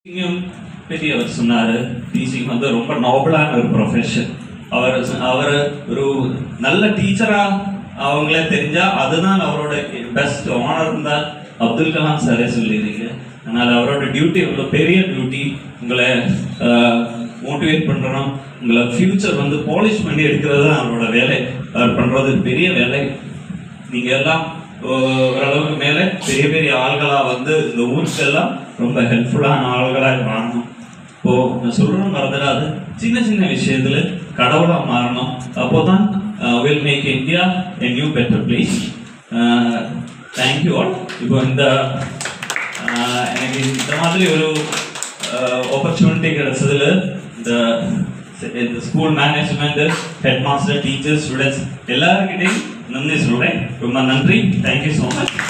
பெரிய அவர் சொன்னார், டீச்சிங் வந்து ரொம்ப நோபலான ஒரு ப்ரொஃபஷன். அவர் ஒரு நல்ல டீச்சராக அவங்களே தெரிஞ்சால் அதுதான் அவரோட பெஸ்ட் ஆனர் தான் அப்துல் கலாம் சாரே சொல்லிடுறீங்க. அதனால் அவரோட டியூட்டி இவ்வளோ பெரிய டியூட்டி, உங்களை மோட்டிவேட் பண்ணுறோம், உங்களை ஃப்யூச்சர் வந்து பாலிஷ் பண்ணி எடுக்கிறது தான் அவரோட வேலை. அவர் பண்ணுறது பெரிய வேலை. நீங்கள் எல்லாம் ஓரளவுக்கு மேலே பெரிய பெரிய ஆள்களாக வந்து இந்த ஊருக்கெல்லாம் ரொம்ப ஹெல்ப்ஃபுல்லான ஆள்களாக மாறணும். இப்போது நான் சொல்லணும் மறந்துடாது, சின்ன சின்ன விஷயத்தில் கடவுளாக மாறணும். அப்போ தான் will make India a new better place. Thank you all. இப்போ எனக்கு இந்த மாதிரி ஒரு ஆப்பர்ச்சுனிட்டி கிடைச்சதுல இந்த school management, head master, teachers, students எல்லாருக்கிட்டையும் நன்றி சொல்கிறேன். ரொம்ப நன்றி. Thank you so much.